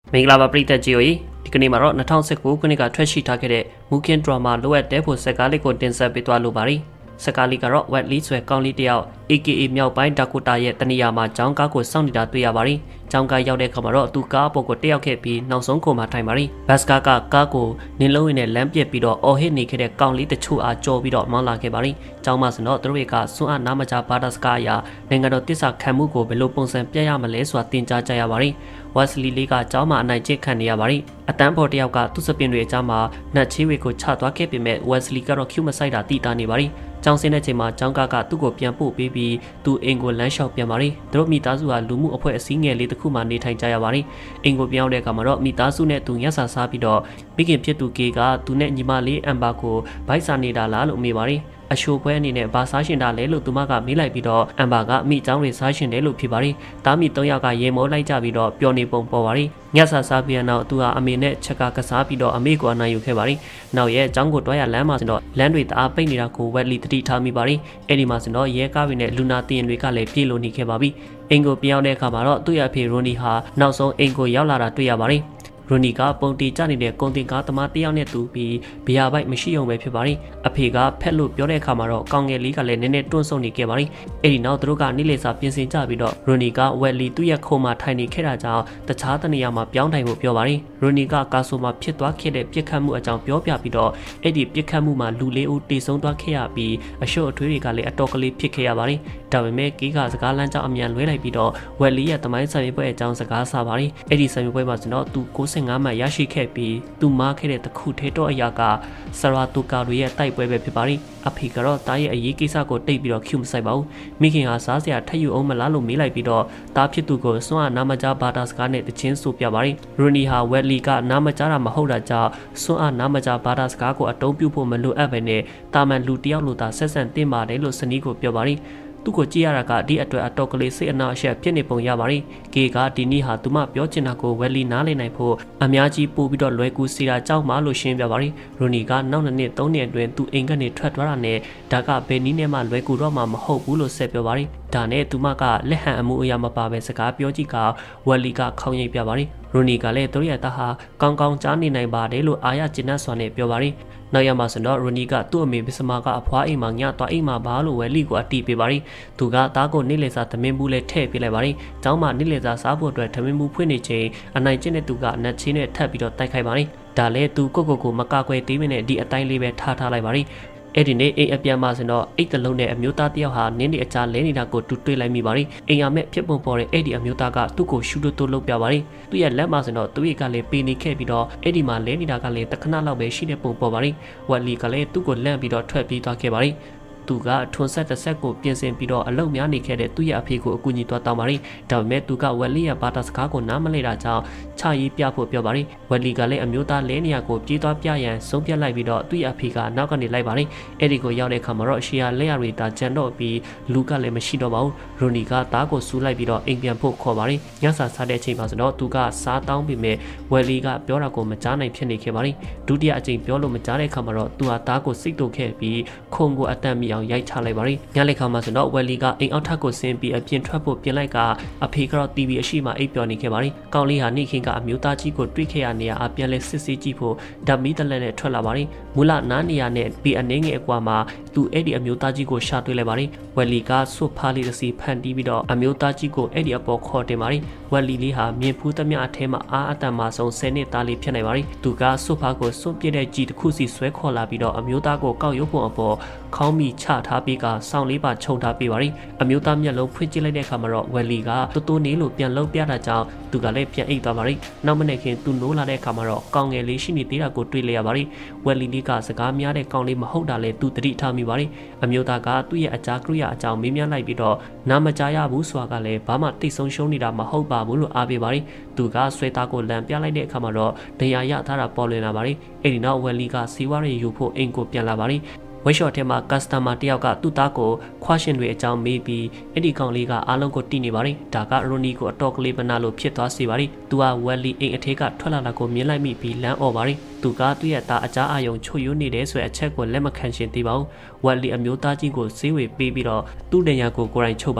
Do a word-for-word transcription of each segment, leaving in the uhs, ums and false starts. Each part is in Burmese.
မင်္ဂလာပါပရိသတ်ကြီးတို့ဒီကနေ့မှာတော့၂၀၁၉ခုနှစ်ကထွက်ရှိထားခဲ့တဲ့မူကင်ဒရာမာလိုအပ်တဲ့ဖို့စကားလေးကိုတင်ဆက်ပေးသွားလိုပါတယ်စကားလေးကတော့ဝက်လီဆွဲကောင်းလေးတယောက် A K A မြောက်ပိုင်းဒါကိုတာရဲ့တနေရာမှာចောင်းကားကိုစောင့်နေတာတွေ့ရပါတယ်ចောင်းကားရောက်တဲ့အခါမှာတော့သူကားပေါ်ကိုတက်ရောက်ခဲ့ပြီးနောက်ဆုံးကိုမှထိုင်ပါတယ်ဘတ်စကားကကားကိုနင်းလုံးရင်းနဲ့လမ်းပြက်ပြီးတော့အော်ဟစ်နေခဲ့တဲ့ကောင်းလေးတချို့အားကြော်ပြီးတော့မောင်းလာခဲ့ပါတယ်ចောင်းမဆိုတော့သူတို့ကစွန့်အားနားမကြဘာသာစကားအရာနိုင်ငံတော်တစ္ဆာခံမှုကိုဘယ်လိုပုံစံပြရမလဲဆိုတာသင်ကြားကြရပါတယ်ဝက်စလီလေးကចောင်းမအနိုင်ကျင့်ခံနေရပါတယ်အတန်းပေါ်တယောက်ကသူ့စပင်တွေအကြားမှာနှက်ချေးတွေကိုချသွားခဲ့ပေမဲ့ဝက်စလီကတော့ Q မဆိုင်တာတည်တာနေပါတယ်ကျောင်းစင်းတဲ့ချိန်မှာကျောင်းကားကသူ့ကိုပြန်ပို့ပေးပြီးသူအင်ကိုလမ်းလျှောက်ပြန်ပါတယ်။သူတို့မိသားစုဟာလူမှုအဖွဲ့အစည်းငယ်လေးတစ်ခုမှနေထိုင်ကြရပါတယ်။အင်ကိုပြောင်းတဲ့အခါမှာတော့မိသားစုနဲ့သူညှက်ဆာစားပြီးတော့မိခင်ဖြစ်သူကေကသူနဲ့ညီမလေးအမ်ဘာကိုဗိုက်စာနေတာလားလို့မေးပါတယ်။အရှိုပွဲအနေနဲ့ဘာစားရှင်တာလဲလို့သူမကမေးလိုက်ပြီးတော့အမ်ဘာကမိเจ้าတွေစားရှင်တယ်လို့ဖြစ်ပါတယ်။တားမိ၃ယောက်ကရေမောလိုက်ကြပြီးတော့ပျော်နေပုံပေါ်ပါတယ်။ညှက်ဆာစားပြီးတော့သူဟာအမေနဲ့ချက်ကကစားပြီးတော့အမေကိုအနိုင်ယူခဲ့ပါတယ်။နောက်ရဲ့ကျောင်းကိုတွားရလမ်းမှာဆိုတော့လမ်းတွေတအားပိတ်နေတာကိုဝက်လီတတိထားမိပါတယ်။အဲ့ဒီမှာဆိုတော့ရဲကားတွေနဲ့လူနာတင်တွေကလည်းပြေလို့နေခဲ့ပါပြီ။အင်ကိုပြောင်းတဲ့အခါမှာတော့သူ့ရဲ့အဖေရိုနီဟာနောက်ဆုံးအင်ကိုရောက်လာတာတွေ့ရပါတယ်။ရိုနီကပုံတီကျနေတဲ့ကုန်တင်ကားသမားတယောက်နဲ့တူပြီးဘီယာဘိုက်မရှိုံပဲဖြစ်ပါတယ်အဖေကဖက်လို့ပြောတဲ့အခါမှာတော့ကောင်ငယ်လေးကလည်းနည်းနည်းတွန့်ဆုတ်နေခဲ့ပါတယ်အဲ့ဒီနောက်သူတို့ကနိလေစာပြင်ဆင်ကြပြီးတော့ရိုနီကဝက်လီသူ့ရဲ့ခုံမှာထိုင်နေခဲ့တာကြောင့်တခြားတနေရာမှာပြောင်းထိုင်ဖို့ပြောပါတယ်ရိုနီကကာဆိုမှာဖြစ်သွားခဲ့တဲ့ပြစ်ခတ်မှုအကြောင်းပြောပြပြီးတော့အဲ့ဒီပြစ်ခတ်မှုမှာလူလေးဦးတေဆုံးသွားခဲ့ရပြီးအရှုပ်အထွေးတွေကလည်းအတော်ကလေးဖြစ်ခဲ့ရပါတယ်ဒါပေမဲ့ကီးကစကားလမ်းကြောင်းအမြန်လွဲလိုက်ပြီးတော့ဝက်လီရဲ့တမိုင်းဆံရွက်ပွဲအကြောင်းစကားဆပါတယ်အဲ့ဒီဆံရွက်ပွဲမှာဆိုတော့သူ၉၅မှတ်ရရှိခဲ့ပြီးသူမားခဲ့တဲ့တခုထဲတော့အရာကဆရာတူကာတို့ရဲ့တိုက်ပွဲပဲဖြစ်ပါတယ်အဖေကတော့တားရဲ့အရေးကိစ္စကိုတိတ်ပြီးတော့ Q မဆိုင်ပါဘူးမိခင်ဟာစားစရာထက်ယူအောင်မလားလို့မေးလိုက်ပြီးတော့တားဖြစ်သူကိုစွန့်အားနာမကြားဘာသာစကားနဲ့တချင်းဆိုပြပါတယ်ရိုနီဟာဝက်လီကနာမကြားတာမဟုတ်တာကြောင့်စွန့်အားနာမကြားဘာသာစကားကိုအတုံးပြုဖို့မလိုအပ်ပဲနဲ့တာမန်လူတယောက်လိုသာဆက်ဆံတင်ပါတယ်လို့စနီးကိုပြောပါတယ်သူကိုကြည့်ရတာကဒီအတွက်အတော်ကလေးစိတ်အနှောက်အယှက်ဖြစ်နေပုံရပါတယ်။ကေကဒီနေ့ဟာသူမပြောချင်တာကိုဝက်လီနားလည်နိုင်ဖို့အများကြီးပို့ပြီးတော့လွယ်ကူစီတာကြောက်မှလို့ရှင်းပြပါတယ်။ရိုနီကနောက်နှစ်နှစ်သုံးနှစ်အတွင်းသူအိမ်ကနေထွက်သွားတာနဲ့ဒါကဘယ်နည်းနဲ့မှလွယ်ကူတော့မှမဟုတ်ဘူးလို့ဆက်ပြောပါတယ်။ဒါနဲ့သူမကလက်ဟန်အမှုအရာမပါပဲစကားပြောကြည့်ကဝက်လီကခေါင်းရိပ်ပြပါတယ်။ရိုနီကလည်းသူရဲ့သားဟာကောင်းကောင်းကြားနေနိုင်ပါတယ်လို့အာရကျဉ်းစွာနဲ့ပြောပါတယ်။နောက်ရမှာဆိုတော့ရိုနီကသူ့အမေပစ္စမာကအဖွားအိမ်မှာညသွားအိမ်မှာဘာလို့ဝဲလီကိုအတီးပေးပါရီသူကသားကိုနေ့လည်စာသမင်းဘူးလဲထည့်ပေးလိုက်ပါရီကျောင်းမှာနေ့လည်စာစားဖို့အတွက်သမင်းဘူးဖွင့်နေချိန်အနိုင်ကျင့်တဲ့သူကနတ်ချင်းနဲ့ထပ်ပြီးတော့တိုက်ခိုက်ပါရီဒါလဲသူကိုကိုကိုမကကွယ်တေးမနဲ့ဒီအတိုင်းလေးပဲထားထားလိုက်ပါရီအဲ့ဒီနေ့အိမ်အပြန်မှာဆိုတော့အိတ်တလုံးနဲ့အမျိုးသားတယောက်ဟာနင်းဒီအကြားလဲနေတာကိုတူတွေ့လိုက်မိပါရီအိမ်ရမဲ့ဖြစ်ပုံပေါ်တဲ့အဲ့ဒီအမျိုးသားကသူ့ကိုရှူတိုတိုလုပ်ပြပါရီသူ့ရဲ့လက်မှာဆိုတော့သူ့ရဲ့ကလည်းပေနေခဲ့ပြီးတော့အဲ့ဒီမှာလဲနေတာကလည်းတခဏလောက်ပဲရှိတဲ့ပုံပေါ်ပါရီဝက်လီကလည်းသူ့ကိုလန့်ပြီးတော့ထွက်ပြေးသွားခဲ့ပါရီသူကထွန်းဆက်တစ်ဆက်ကိုပြင်ဆင်ပြီးတော့အလုံများနေခဲ့တဲ့သူ့ရဲ့အဖေကိုအကူအညီသွားတောင်းပါရီဒါပေမဲ့သူကဝက်လီရဲ့ဘာသာစကားကိုနားမလဲတာကြောင့်ချရေးပြဖို့ပြောပါရီဝက်လီကလည်းအမျိုးသားလဲနေရာကိုပြေးသွားပြရန်ဆုံးဖြတ်လိုက်ပြီးတော့သူ့ရဲ့အဖေကနောက်ကနေလိုက်ပါရီအဲ့ဒီကိုရောက်တဲ့အခါမှာတော့ရှီယာလက်ရတွေတာကျန်တော့ပြီးလူကလည်းမရှိတော့ပါဘူးရိုနီကသားကိုစူးလိုက်ပြီးတော့အိမ်ပြန်ဖို့ခေါ်ပါရီညစာစားတဲ့အချိန်မှာဆိုတော့သူကစားတောင်းပြီးမဲ့ဝက်လီကပြောတာကိုမကြားနိုင်ဖြစ်နေခဲ့ပါရီဒုတိယအချိန်ပြောလို့မကြားတဲ့အခါမှာတော့သူဟာသားကိုစိတ်တုန်ခဲ့ပြီးခုံကိုအတန်မြအောင်ရိုက်ချလိုက်ပါရီညလက်ခါမှာဆိုတော့ဝက်လီကအိမ်အောက်ထပ်ကိုဆင်းပြီးအပြင်ထွက်ဖို့ပြင်လိုက်ကအဖေကတော့ တီဗီ အရှိမအိပ်ပျော်နေခဲ့ပါရီကောင်းလေးဟာနေခင်ကအမျိုးသားကြီးကိုတွေ့ခဲ့ရနေရအပြန်လဲစစ်စစ်ကြည့်ဖို့ဓာတ်မီတလက်နဲ့ထွက်လာပါရီမူလနားနေရနဲ့ပြီးအနေငယ်အကွာမှာသူအဲ့ဒီအမျိုးသားကြီးကိုရှာတွေ့လိုက်ပါရီဝက်လီကဆွတ်ဖားလေးတစ်စီဖန်တီးပြီးတော့အမျိုးသားကြီးကိုအဲ့ဒီအပေါ်ခေါ်တင်ပါရီဝက်လီလေးဟာမြင်ဖူးသမျှအထဲမှာအားအတန်မှဆုံးဆယ်နှစ်သားလေးဖြစ်နေပါရီသူကဆွတ်ဖားကိုစွန့်ပစ်တဲ့ကြီးတစ်ခုစီဆွဲခေါ်လာပြီးတော့အမျိုးသားကိုကောက်ရုပ်ပုံအပေါ်ခေါင်းမိချထားပြီးကစောင်းလေးပါခြုံထားပေးပါရီအမျိုးသားမျက်လုံးဖွင့်ကြည့်လိုက်တဲ့အခါမှာတော့ဝက်လီကတူတူနေလို့ပြန်လုံးပြတာကြောင့်သူကလည်းပြန်အိတ်သွားပါရီနောက်မနေ့ခင်သူနိုးလာတဲ့အခါမှာတော့ကောင်းငယ်လေးရှိနေသေးတာကိုတွေ့လိုက်ရပါရီဝက်လီလေးကစကားများတဲ့ကောင်းလေးမဟုတ်တာလေသူတတိထားမိပါရီအမျိုးသားကသူ့ရဲ့အကြားကရိယာအကြောင်းမေးမြန်းလိုက်ပြီးတော့နာမကြားရဘူးဆိုတာကလည်းဘာမှတိတ်ဆုံးရှုံးနေတာမဟုတ်ပါဘူးလို့အားပေးပါရီသူကဆွဲသားကိုလမ်းပြလိုက်တဲ့အခါမှာတော့ဒဏ်ရာရထားတာပေါ်လွင်လာပါရီအဲ့ဒီနောက်ဝက်လီကစီဝါရီယူဖို့အိမ်ကိုပြန်လာပါရီဝက်ရှော့ထဲမှာကတ်စတမာတယောက်ကသူ့သားကိုခွာရှင်တွေအကြောင်းမေးပြီးအဲ့ဒီကောင်လေးကအားလုံးကိုတီးနေပါရီဒါကရိုနီကိုအတော်ကလေးပနာလို့ဖြစ်သွားစေပါရီသူကဝက်လီအိမ်အထက်ကထွက်လာတာကိုမြင်လိုက်မိပြီးလမ်းអော်ပါရီသူကသူ့ရဲ့သားအကြားအာယုံချွတ်ယွနေတယ်ဆိုတဲ့အချက်ကိုလက်မခံရှင်သေးပါဘူးဝက်လီအမျိုးသားကြီးကိုဈေးဝေပေးပြီးတော့သူ့တန်ရာကိုကိုယ်တိုင်ချုပ်ပါရီ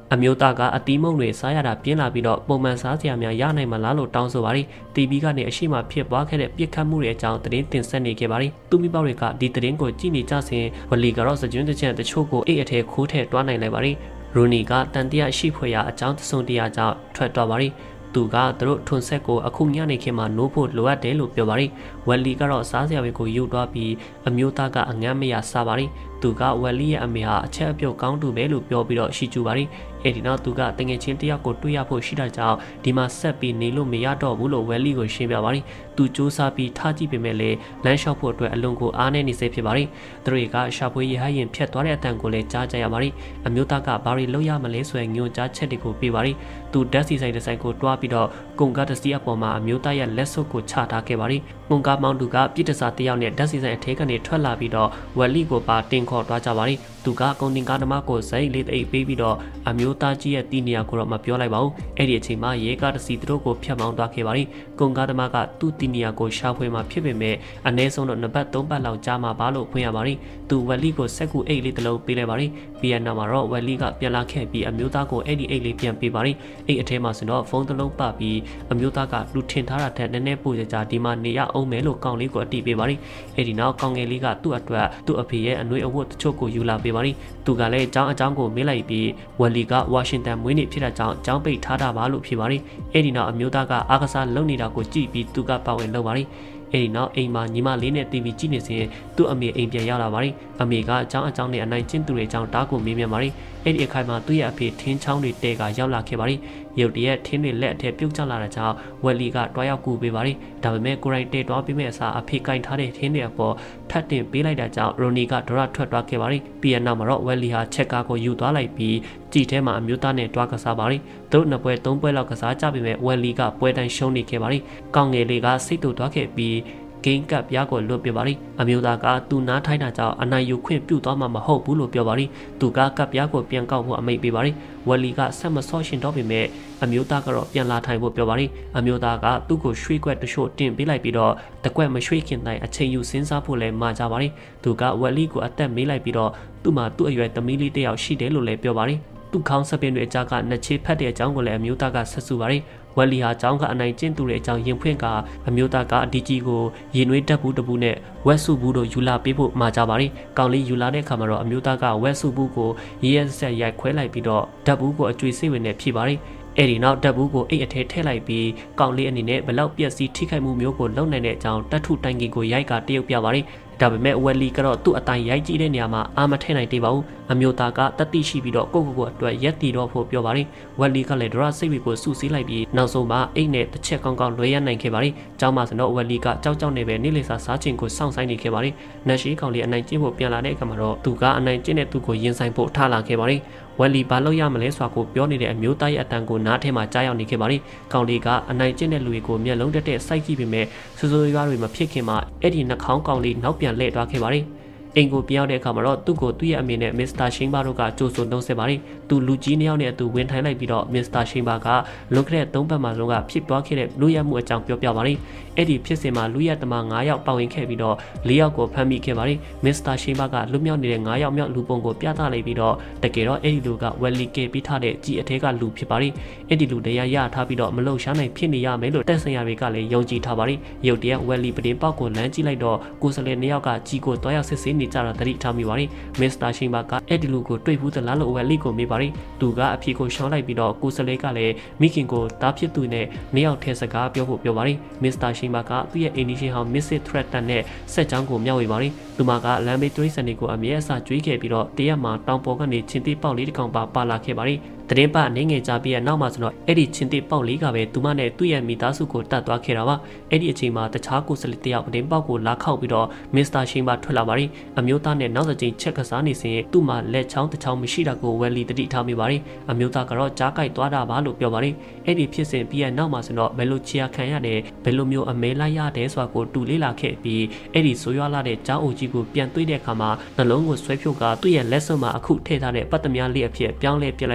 အမျိုးသားကအတီးမုံတွေစားရတာပြင်းလာပြီးတော့ပုံမှန်စားစရာများရနိုင်မှာလားလို့တောင်းဆိုပါတယ်။ တီဗီ ကနေအရှိမဖြစ်ပွားခဲ့တဲ့ပြစ်ခတ်မှုတွေအကြောင်းသတင်းတင်ဆက်နေခဲ့ပါတယ်။သူမိဘတွေကဒီသတင်းကိုကြည့်နေကြစဉ်ဝလီကတော့စကြွင်းတစ်ချက်တချို့ကိုအိတ်အထဲခိုးထည့်တွားနိုင်လိုက်ပါတယ်။ရိုနီကတန်တရားရှိဖွယ်ရာအကြောင်းတစုံတရာကြောင့်ထွက်သွားပါတယ်။သူကသူတို့ထွန်ဆက်ကိုအခုညနေခင်းမှာနိုးဖို့လိုအပ်တယ်လို့ပြောပါတယ်။ဝလီကတော့စားစရာတွေကိုယူသွားပြီးအမျိုးသားကအငမ်းမရစားပါတယ်။သူကဝလီရဲ့အမေဟာအချက်အပြုတ်ကောင်းတူပဲလို့ပြောပြီးတော့ရှိကျူပါတယ်။အဲဒီနောက်သူကတငယ်ချင်းတယောက်ကိုတွေ့ရဖို့ရှိတာကြောင့်ဒီမှာဆက်ပြီးနေလို့မရတော့ဘူးလို့ဝလီကိုရှင်းပြပါတယ်။သူစူးစမ်းပြီးထားကြည့်ပေမဲ့လည်းလမ်းလျှောက်ဖို့အတွက်အလွန်ကိုအားနည်းနေစေဖြစ်ပါတယ်။သူတွေကရှာဖွေရဟရင်ဖြတ်သွားတဲ့အတန်ကိုလည်းကြားကြရပါတယ်။အမျိုးသားကဘာတွေလုပ်ရမလဲဆိုရင်ညွှန်ကြားချက်တွေကိုပေးပါတယ်။သူဓာတ်စီဆိုင်တစ်ဆိုင်ကိုတွားပြီးတော့ကုန်ကားတစ်စီးအပေါ်မှာအမျိုးသားရဲ့လက်စွပ်ကိုချထားခဲ့ပါတယ်။ကုန်ကားမောင်းသူကပြစ်တစားတယောက်နဲ့ဓာတ်စီဆိုင်အထဲကနေထွက်လာပြီးတော့ဝလီကိုပါတင်ခေါ်သွားကြပါတယ်။သူကကုန်တင်ကားသမားကိုစိတ်လေးတိတ်ပေးပြီးတော့အမျိုးသားကြီးရဲ့တီးနေရကိုတော့မပြောလိုက်ပါဘူး။အဲ့ဒီအချိန်မှာရဲကားတစ်စီးသူတို့ကိုဖျက်မောင်းသွားခဲ့ပါတယ်။ကုန်ကားသမားကသူ့တီးနေရကိုရှာဖွေမှာဖြစ်ပေမဲ့အနည်းဆုံးတော့နှစ်ပတ်သုံးပတ်လောက်ကြာမှာပါလို့ဖွင့်ရပါတယ်။သူဝလီကိုစက်ကူအိတ်လေးတစ်လုံးပေးလိုက်ပါတယ်။ပြီးရနောက်မှာတော့ဝလီကပြန်လာခဲ့ပြီးအမျိုးသားကိုအဲ့ဒီအိတ်လေးပြန်ပေးပါတယ်။အိတ်အထဲမှာဆိုတော့ဖုန်းတစ်လုံးပတ်ပြီးအမျိုးသားကလူထင်ထားတာထက်နည်းနည်းပိုကြကြဒီမှာနေရအောင်မယ်လို့ကောင်းလေးကိုအတိပေးပါတယ်။အဲ့ဒီနောက်ကောင်းငယ်လေးကသူ့အတွက်သူ့အဖေရဲ့အနှွေးအဝတ်တချို့ကိုယူလာပေးပါတယ်။သူကလည်းအကြောင်းအကြောင်းကိုမေးလိုက်ပြီးဝလီကဝါရှင်တန်မွေးနေ့ဖြစ်တာကြောင့်ကြောင်းပိတ်ထားတာပါလို့ဖြေပါတယ်။အဲ့ဒီနောက်အမျိုးသားကအားကစားလုပ်နေတာကိုကြည့်ပြီးသူကပါဝင်လုပ်ပါတယ်။အဲ့ဒီနောက်အိမ်မှာညီမလေးနဲ့တီဗီကြည့်နေစဉ်သူ့အမေအိမ်ပြန်ရောက်လာပါတယ်။အမေကအကြောင်းအကြောင်းနဲ့အနိုင်ကျင့်သူတွေအကြောင်းတားကိုမေးမြန်းပါတယ်။အဲ့ဒီအခါမှာသူ့ရဲ့အဖေထင်းချောင်းတွေတဲကရောက်လာခဲ့ပါတယ်။ရုတ်တရက်ထင်းတွေလက်အထက်ပြုတ်ကျလာတဲ့ကြောင့်ဝလီကတွားရောက်ကူပေးပါတယ်။ဒါပေမဲ့ကိုရိုင်းတဲတွားပြီးမဲ့အစားအဖေကင်ထားတဲ့ထင်းတွေအပေါ်ထပ်တင်ပေးလိုက်တာကြောင့်ရိုနီကဒရထွက်သွားခဲ့ပါတယ်။ပြီးရနောက်မှာတော့ဝလီဟာချက်ကားကိုယူသွားလိုက်ပြီးကြည်ထဲမှာအမျိုးသားနဲ့တွားကစားပါတယ်။သူတို့နှစ်ပွဲသုံးပွဲလောက်ကစားကြပေမဲ့ဝလီကပွဲတိုင်းရှုံးနေခဲ့ပါတယ်။ကောင်းငယ်လေးကစိတ်တူသွားခဲ့ပြီးဂိမ်းကပ်ပြားကိုလွတ်ပြပါလိအမျိုးသားကသူနားထိုင်းတာကြောင့်အနိုင်ယူခွင့်ပြုသွားမှာမဟုတ်ဘူးလို့ပြောပါလိသူကကပ်ပြားကိုပြန်ကောက်ဖို့အမိန့်ပေးပါလိဝလီကဆက်မဆော့ရှင်တော့ပေမဲ့အမျိုးသားကတော့ပြန်လာထိုင်ဖို့ပြောပါလိအမျိုးသားကသူ့ကိုရွှေ့ကွက်တချို့တင်ပေးလိုက်ပြီးတော့တကွက်မရွှေ့ခင်တိုင်အချိန်ယူစဉ်းစားဖို့လည်းမှာကြပါလိသူကဝလီကိုအသက်မေးလိုက်ပြီးတော့သူ့မှာသူ့အရွယ်သမီးလေးတစ်ယောက်ရှိတယ်လို့လည်းပြောပါလိသူခေါင်းစပင်တွေအကြကနှစ်ချေဖတ်တဲ့အကြောင်းကိုလည်းအမျိုးသားကဆက်စုပါလိဝလီဟာကျောင်းကအနိုင်ကျင့်သူတွေအကြောင်းရင်ဖွင့်ကအမျိုးသားကအဒီကြီးကိုရင်နွေးတက်ဘူးတဘူးနဲ့ဝက်စုဘူးတို့ယူလာပေးဖို့မှာကြပါလိကောင်းလေးယူလာတဲ့အခါမှာတော့အမျိုးသားကဝက်စုဘူးကိုရေးရဆက်ရိုက်ခွဲလိုက်ပြီးတော့ဓာတ်ဘူးကိုအကျွေစိတ်ဝင်နဲ့ဖြည့်ပါလိအဲ့ဒီနောက်ဓာတ်ဘူးကိုအိတ်အထဲထည့်လိုက်ပြီးကောင်းလေးအနေနဲ့ဘလောက်ပြက်စီးထိခိုက်မှုမျိုးကိုလုံနိုင်တဲ့အကြောင်းတတ်ထုတိုင်ကီကိုရိုက်ကတရုပ်ပြပါလိဒါပေမဲ့ဝက်လီကတော့သူ့အတိုင်းရိုက်ကြည့်တဲ့နေရာမှာအာမထဲနိုင်သေးပါဘူးအမျိုးသားကတတိရှိပြီးတော့ကိုကိုကိုအတွက်ရက်တီတော့ဖို့ပြောပါလိဝက်လီကလည်းဒရစိတ်ကိုစုစည်းလိုက်ပြီးနောက်ဆုံးမှာအိတ်နဲ့တစ်ချက်ကောင်းကောင်းလွှဲရနိုင်ခဲ့ပါလိကျောင်းမှာဆိုတော့ဝက်လီကကြောက်ကြောက်နေပဲနေလေစာစားခြင်းကိုစောင့်ဆိုင်နေခဲ့ပါလိနတ်ရှိကောင်လေးအနိုင်ကျင့်ဖို့ပြန်လာတဲ့အခါမှာတော့သူကအနိုင်ကျင့်တဲ့သူကိုရင်ဆိုင်ဖို့ထားလာခဲ့ပါလိဝက်လီဘာလို့ရမလဲဆိုတာကိုပြောနေတဲ့အမျိုးသားရဲ့အတန်ကိုနားထဲမှာကြားရောက်နေခဲ့ပါလိကောင်လေးကအနိုင်ကျင့်တဲ့လူတွေကိုမျက်လုံးတက်တက်စိုက်ကြည့်ပေမဲ့စူးစူးရွားတွေမဖြစ်ခင်မှာအဲ့ဒီနှာခေါင်းကောင်လေးနောက်ပြန်လှည့်သွားခဲ့ပါလိအိမ်ကိုပြောင်းတဲ့အခါမှာတော့သူ့ကိုသူ့ရဲ့အမေနဲ့မစ္စတာရှိန်ဘာတို့ကကြိုးစုံနှုတ်ဆက်ပါလိသူလူကြီးနှစ်ယောက်နဲ့အတူဝင်ထိုင်လိုက်ပြီးတော့မစ္စတာရှိန်ဘာကလွန်ခဲ့တဲ့သုံးပတ်မှလုံးကဖြစ်ပွားခဲ့တဲ့လူရဲမှုအကြောင်းပြောပြပါလိအဲ့ဒီဖြစ်စဉ်မှာလူရဲသမား၅ယောက်ပါဝင်ခဲ့ပြီးတော့၄ယောက်ကိုဖမ်းမိခဲ့ပါလိမစ္စတာရှိန်ဘာကလူမြောက်နေတဲ့၅ယောက်မြောက်လူပုံကိုပြသလိုက်ပြီးတော့တကယ်တော့အဲ့ဒီလူကဝယ်လီကေပြီးထားတဲ့ကြီးအထက်ကလူဖြစ်ပါလိအဲ့ဒီလူတရားရထားပြီးတော့မလုံရှားနိုင်ဖြစ်နေရမယ်လို့တက်ဆိုင်ရာတွေကလည်းယုံကြည်ထားပါလိရုတ်တရက်ဝယ်လီပတင်းပေါက်ကိုလမ်းကြည့်လိုက်တော့ကိုယ်စလဲနှစ်ယောက်ကကြီးကိုတွားရောက်စစ်ဆေးနေကြတာတတိထားမိပါလိမစ္စတာရှိန်ဘာကအဲ့ဒီလူကိုတွေ့ဘူးသလားလို့ဝယ်လီကိုမေးပါလိသူကအဖြေကိုရှောင်းလိုက်ပြီးတော့ကိုယ်စလဲကလည်းမိခင်ကိုတားဖြစ်သူနဲ့နှစ်ယောက်ထဲစကားပြောဖို့ပြောပါလိမစ္စတာရှိန်ဘာကသူ့ရဲ့ initial ဟောင်း Missus Threaten နဲ့ဆက်ကြောင်းကိုမျှဝေပါလိသူမကလမ်းဘေးတရိစံတွေကိုအမြဲအစကျွေးခဲ့ပြီးတော့တရက်မှာတောင်ပေါ်ကနေချင်းတိပေါက်လေးတစ်ကောင်ပါပါလာခဲ့ပါလိတရင်ပအနေငယ်ကြပြီးတဲ့နောက်မှာဆိုတော့အဲ့ဒီချင်းတိပေါက်လေးကပဲသူမနဲ့သူ့ရဲ့မိသားစုကိုတတ်သွားခဲ့တာပါအဲ့ဒီအချိန်မှာတခြားကိုစလစ်တယောက်တရင်ပေါက်ကိုလာခောက်ပြီးတော့မစ္စတာရှိန်ဘာထွက်လာပါလိအမျိုးသားနဲ့နောက်တစ်ချိန်ချက်ကစားနေစဉ်သူ့မှာလက်ချောင်းတစ်ချောင်းမရှိတာကိုဝယ်လီတတိထားမိပါလိအမျိုးသားကတော့ကြားကြိုက်သွားတာပါလို့ပြောပါလိအဲ့ဒီဖြစ်စဉ်ပြီးတဲ့နောက်မှာဆိုတော့ဘယ်လိုချီယာခံရတယ်ဘယ်လိုမျိုးအမဲလိုက်ရတယ်ဆိုတာကိုတူလေးလာခဲ့ပြီးအဲ့ဒီဆိုးရွားလာတဲ့ကြားအိုကြီးကိုပြန်တွေးတဲ့အခါမှာနှလုံးကိုဆွဲဖြုတ်ကသူ့ရဲ့လက်စွပ်မှာအခုထည့်ထားတဲ့ပတ်သမ ्या လေးအဖြစ်ပြောင်းလဲပြလိုက်ပါလိ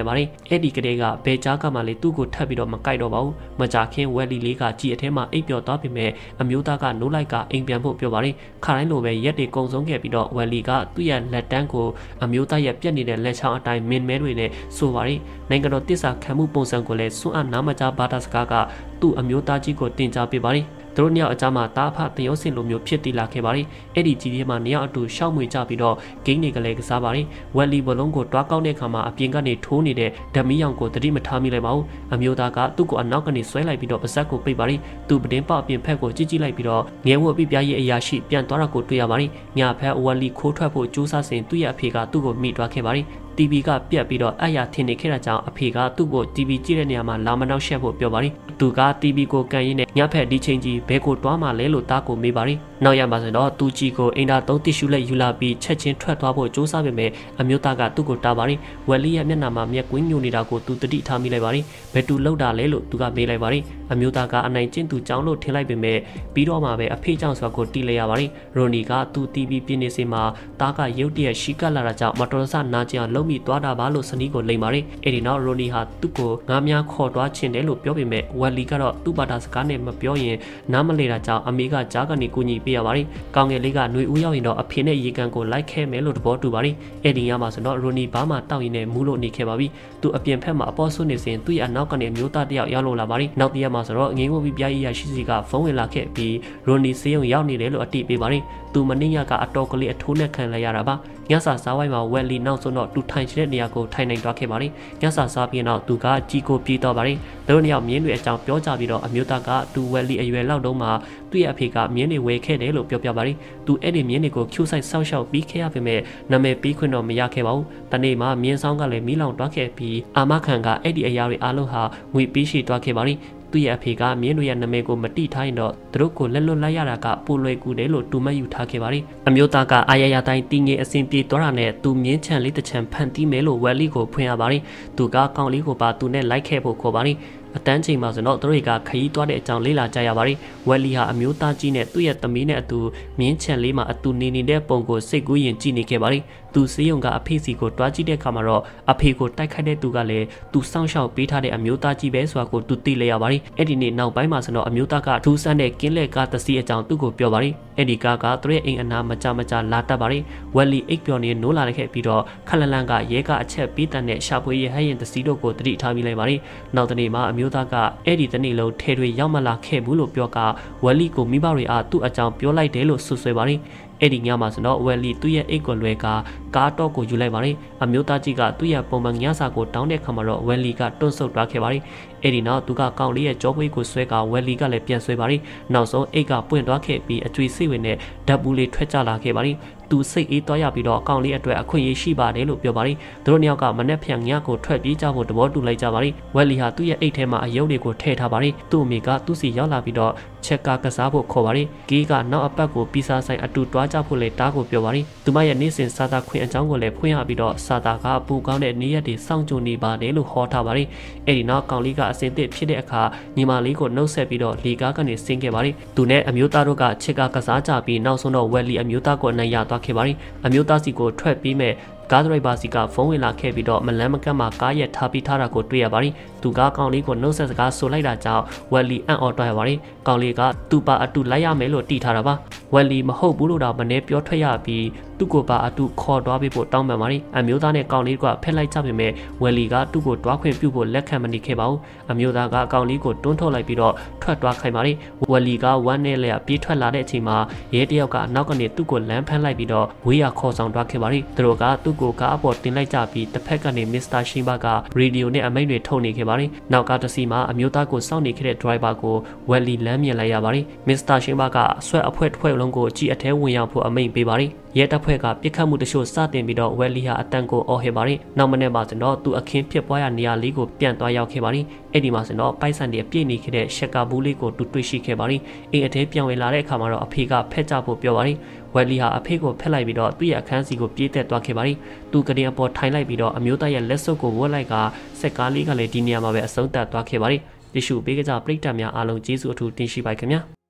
အဲ့ဒီကလေးကဘဲကြားကမှလေသူ့ကိုထပ်ပြီးတော့မကြိုက်တော့ပါဘူးမကြခင်ဝက်လီလေးကကြည်အထဲမှာအိပ်ပျော်သွားပြီမဲ့အမျိုးသားကနိုးလိုက်ကအိမ်ပြန်ဖို့ပြောပါတယ်ခါတိုင်းလိုပဲရက်တွေကုံဆုံးခဲ့ပြီးတော့ဝက်လီကသူ့ရဲ့လက်တန်းကိုအမျိုးသားရဲ့ပြက်နေတဲ့လက်ချောင်းအတိုင်းမင်းမဲတွေနဲ့ဆိုပါတယ်နိုင်ငံတော်တစ္ဆာခံမှုပုံစံကိုလည်းစွန့်အားနားမကြားဘာသာစကားကသူ့အမျိုးသားကြီးကိုတင်ကြားပေးပါတယ်သူတို့နှစ်ယောက်အကြားမှာတားဖတရုံးစင်လိုမျိုးဖြစ်တည်လာခဲ့ပါတယ်အဲ့ဒီကြီးကြီးမှာနှစ်ယောက်အတူရှောက်မွေကြပြီးတော့ဂိမ်းတွေကလည်းကစားပါတယ်ဝက်လီဘလုံးကိုတွားကောက်တဲ့အခါမှာအပြင်ကနေထိုးနေတဲ့ဓမီယောင်ကိုတတိမထားမိလိုက်ပါဘူးအမျိုးသားကသူ့ကိုအနောက်ကနေဆွဲလိုက်ပြီးတော့ပါဇက်ကိုပိတ်ပါတယ်သူပတင်းပေါအပြင်ဖက်ကိုကြည့်ကြည့်လိုက်ပြီးတော့ငဲဝတ်ပြပြရဲ့အရာရှိပြန်သွားတာကိုတွေ့ရပါတယ်ညဖက်ဝက်လီခိုးထွက်ဖို့ကြိုးစားစဉ်သူ့ရဲ့အဖေကသူ့ကိုမိသွားခဲ့ပါတယ်တီဗီကပြက်ပြီးတော့အဲ့ရထင်နေခဲ့တာကြောင့်အဖေကသူ့ကိုတီဗီကြည့်တဲ့နေရာမှာလာမနှောက်ရှက်ဖို့ပြောပါတယ်သူကတီဗီကိုကန်ရင်းနဲ့ညဖက်ဒီချိန်ကြီးဘဲကိုတွားမှလဲလို့တားကိုမေးပါတယ်နောက်ရမှာဆိုတော့သူကြီးကိုအင်တာသုံးတစ်ရှူလက်ယူလာပြီးချက်ချင်းထွက်သွားဖို့စူးစမ်းပေမဲ့အမျိုးသားကသူ့ကိုတားပါတယ်ဝက်လီရဲ့မျက်နှာမှာမျက်ကွင်းညိုနေတာကိုသူတတိထားမိလိုက်ပါတယ်ဘယ်သူလောက်တာလဲလို့သူကမေးလိုက်ပါတယ်အမျိုးသားကအနိုင်ကျင့်သူကြောင်းလို့ထင်လိုက်ပေမဲ့ပြီးတော့မှပဲအဖေကြောင့်ဆိုကိုတီးလိုက်ရပါတယ်ရိုနီကသူတီဗီပြင်းနေစီမှာတားကရုတ်တရက်ရှိကလာတာကြောင့်မတော်တဆနာကျင်အောင်လုံမိသွားတာပါလို့စနီးကိုလိမ်ပါတယ်အဲ့ဒီနောက်ရိုနီဟာသူ့ကိုငားများခေါ်သွားချင်တယ်လို့ပြောပေမဲ့ဝက်လီကတော့သူ့ဘာသာစကားနဲ့မပြောရင်နားမလဲတာကြောင့်အမေကကြားကနေကူညီပေးရပါတယ်ကောင်းငယ်လေးကຫນွေဦးရောက်ရင်တော့အဖေနဲ့ရေကန်ကိုလိုက်ခဲမယ်လို့သဘောတူပါတယ်အဲ့ဒီညမှာဆိုတော့ရိုနီဘာမှတောက်ရင်နဲ့မူးလို့နေခဲ့ပါပြီသူအပြင်ဖက်မှာအပေါ်ဆွနေစဉ်သူ့ရဲ့အနောက်ကနေမျိုးသားတယောက်ရောက်လာပါတယ်နောက်တရက်မှာဆိုတော့ငင်းဝပြီးပြားကြီးရရှိစီကဖုန်းဝင်လာခဲ့ပြီးရိုနီစေးုံရောက်နေတယ်လို့အတိပေးပါတယ်သူမနေ့ညကအတော်ကလေးအထိုးနဲ့ခံလိုက်ရတာပါညစာစားဝိုင်းမှာဝက်လီနောက်ဆုံးတော့သူထိုင်တဲ့နေရာကိုထိုင်နိုင်သွားခဲ့ပါတယ်ညစာစားပြီးနောက်သူကကြီးကိုပြေးတော့ပါတယ်သူတို့နှစ်ယောက်မြင်းတွေအကြောင်းပြောကြပြီးတော့အမျိုးသားကသူဝက်လီအရွယ်လောက်တုန်းမှာသူ့ရဲ့အဖေကမြင်းတွေဝယ်ခဲ့တယ်လို့ပြောပြပါတယ်သူအဲ့ဒီမြင်းတွေကို Q ဆိုင်ဆောက်ရှောက်ပြီးခဲ့ရပေမဲ့နာမည်ပေးခွင့်တော့မရခဲ့ပါဘူးတနေ့မှာမြင်းဆောင်ကလည်းမီးလောင်တွားခဲ့ပြီးအာမခံကအဲ့ဒီအရာတွေအားလုံးဟာငွေပေးရှိတွားခဲ့ပါတယ်သူ့ရဲ့အဖေကမြင်းတို့ရဲ့နာမည်ကိုမတိထားရင်တော့သူတို့ကိုလက်လွတ်လိုက်ရတာကပိုလွယ်ကူတယ်လို့တူမတ်ယူထားခဲ့ပါတယ်အမျိုးသားကအာရရတိုင်းတင်းငယ်အစဉ်ပြေသွားတာနဲ့သူမြင်းချန်လေးတစ်ချံဖန်တီးမယ်လို့ဝက်လီကိုဖွင့်ရပါတယ်သူကကောင်းလေးကိုပါသူနဲ့လိုက်ခဲ့ဖို့ခေါ်ပါတယ်အတန်းချိန်မှာဆိုတော့သူတို့ကခရီးသွားတဲ့အကြောင်းလေ့လာကြရပါတယ်ဝက်လီဟာအမျိုးသားကြီးနဲ့သူ့ရဲ့သမီးနဲ့အတူမြင်းချန်လေးမှာအတူနေနေတဲ့ပုံကိုစိတ်ကူးရင်ကြည့်နေခဲ့ပါတယ်သူစေးရုံကအဖေစီကိုတွားကြည့်တဲ့အခါမှာတော့အဖေကိုတိုက်ခိုက်တဲ့သူကလည်းသူစောင့်ရှောက်ပေးထားတဲ့အမျိုးသားကြီးပဲဆိုတာကိုသူသိလိုက်ရပါတယ်အဲ့ဒီနေ့နောက်ပိုင်းမှာဆိုတော့အမျိုးသားကထူးဆန်းတဲ့ကင်းလက်ကားတစီအကြောင်းသူ့ကိုပြောပါတယ်အဲ့ဒီကားကသူရဲ့အိမ်အနာမကြမကြလာတတ်ပါတယ်ဝက်လီအိတ်ပျော်နေနိုးလာခဲ့ပြီးတော့ခလလန်ကရဲကအချက်ပေးတန်တဲ့ရှာဖွေရဟရင်တစီတို့ကိုတတိထားမိလိုက်ပါတယ်နောက်တနေ့မှာအမျိုးသားကအဲ့ဒီတနေ့လုံးထဲတွေရောက်မလာခဲ့ဘူးလို့ပြောကဝက်လီကိုမိဘတွေအားသူ့အကြောင်းပြောလိုက်တယ်လို့ဆွဆွဲပါတယ်အဲ့ဒီညမှာဆိုတော့ဝက်လီသူ့ရဲ့အိတ်ကိုလွယ်ကာကားတော့ကိုယူလိုက်ပါတယ်အမျိုးသားကြီးကသူ့ရဲ့ပုံမှန်ညစာကိုတောင်းတဲ့ခါမှာတော့ဝက်လီကတွန့်ဆုတ်သွားခဲ့ပါတယ်အဲ့ဒီနောက်သူကကောင်းလေးရဲ့ကြောပွေးကိုဆွဲကဝက်လီကလည်းပြန်ဆွဲပါတယ်နောက်ဆုံးအိတ်ကပွင့်သွားခဲ့ပြီးအကျွေးစိတ်ဝင်နဲ့ဓာတ်ပူလေးထွက်ကြလာခဲ့ပါတယ်သူစိတ်အေးသွားရပြီးတော့အကောင်လေးအတွက်အခွင့်အရေးရှိပါတယ်လို့ပြောပါတယ်သူတို့နှစ်ယောက်ကမနေ့ဖြန်ညကိုထွက်ပြေးကြဖို့တဘောတူလိုက်ကြပါတယ်ဝက်လီဟာသူ့ရဲ့အိတ်ထဲမှာအယုတ်တွေကိုထည့်ထားပါတယ်သူ့အမေကသူ့စီရောက်လာပြီးတော့ချက်ကကစားဖို့ခေါ်ပါတယ်ဂီးကနောက်အပတ်ကိုပီဆာဆိုင်အတူတွားကြဖို့လေတားကိုပြောပါတယ်သူမရဲ့နေ့စဉ်စာသားခွင့်အကြောင်းကိုလည်းဖွင့်ရပြီးတော့စာသားကအပူကောင်းတဲ့နေ့ရက်တွေစောင့်ကြိုနေပါတယ်လို့ဟောထားပါတယ်အဲ့ဒီနောက်ကောင်လေးကအစင်သစ်ဖြစ်တဲ့အခါညီမလေးကိုနှုတ်ဆက်ပြီးတော့လီကားကနေဆင်းခဲ့ပါတယ်သူနဲ့အမျိုးသားတို့ကချက်ကကစားကြပြီးနောက်ဆုံးတော့ဝက်လီအမျိုးသားကိုအနိုင်ရသွားခဲ့ပါတယ်အမျိုးသားစီကိုထွက်ပြီးမဲ့ကားဒရိုက်ဘာစီကဖုန်းဝင်လာခဲ့ပြီးတော့မလန်းမကတ်မှာကားရက်ထားပြီးထားတာကိုတွေ့ရပါတယ်သူကကောင်လေးကိုနှုတ်ဆက်စကားဆိုလိုက်တာကြောင့်ဝက်လီအံ့ဩသွားရပါတယ်ကောင်လေးကသူ့ပါအတူလိုက်ရမယ်လို့တီးထားတာပါဝက်လီမဟုတ်ဘူးလို့တော့မနေပြောထွက်ရပြီးသူ့ကိုပါအတူခေါ်သွားပြီးဖို့တောင်းပန်ပါတယ်အမျိုးသားနဲ့ကောင်လေးကဖက်လိုက်ကြပေမဲ့ဝက်လီကသူ့ကိုတွားခွင့်ပြုဖို့လက်ခံမနေခဲ့ပါဘူးအမျိုးသားကကောင်လေးကိုတွန်းထုတ်လိုက်ပြီးတော့ထွက်သွားခိုင်းပါတယ်ဝက်လီကဝမ်းနဲ့လည်းပြေးထွက်လာတဲ့အချိန်မှာရဲတယောက်ကနောက်ကနေသူ့ကိုလမ်းဖမ်းလိုက်ပြီးတော့ဝေးရခေါ်ဆောင်သွားခဲ့ပါတယ်သူတို့ကသူ့ကိုကားအပေါ်တင်လိုက်ကြပြီးတစ်ဖက်ကနေမစ္စတာရှင်ဘာကရေဒီယိုနဲ့အမိန့်တွေထုတ်နေခဲ့ပါတယ်နောက်ကားတစ်စီးမှာအမျိုးသားကိုစောင့်နေခဲ့တဲ့ဒရိုင်ဘာကိုဝက်လီလမ်းမြင်လိုက်ရပါတယ်မစ္စတာရှင်ဘာကဆွဲအဖွဲတစ်ဖွဲလုံးကိုအကြည့်အထဲဝင်ရောက်ဖို့အမိန့်ပေးပါတယ်ရဲတပ်ဖွဲ့ကပြစ်ခတ်မှုတချို့စတင်ပြီးတော့ဝက်လီဟာအတန်ကိုအော်ဟစ်ပါတယ်နောက်မနေ့မှာဆိုတော့သူအခင်းဖြစ်ပွားရနေရာလေးကိုပြန်သွားရောက်ခဲ့ပါတယ်အဲ့ဒီမှာဆိုတော့ပိုက်ဆန်တွေပြည့်နေခဲ့တဲ့ရှက်ကာဘူးလေးကိုသူတွေ့ရှိခဲ့ပါတယ်အိမ်အထဲပြန်ဝင်လာတဲ့အခါမှာတော့အဖေကဖက်ကြဖို့ပြောပါတယ်ဝက်လီဟာအဖေကိုဖက်လိုက်ပြီးတော့သူ့ရဲ့အခန်းစီကိုပြေးတက်သွားခဲ့ပါတယ်သူကတင်အပေါ်ထိုင်လိုက်ပြီးတော့အမျိုးသားရဲ့လက်စုပ်ကိုဝတ်လိုက်ကစက်ကားလေးကလည်းဒီနေရာမှာပဲအဆုံးသတ်သွားခဲ့ပါတယ်တ िश ူပေးကြပြိတ္တများအားလုံးကျေးဇူးအထူးတင်ရှိပါခင်ဗျာ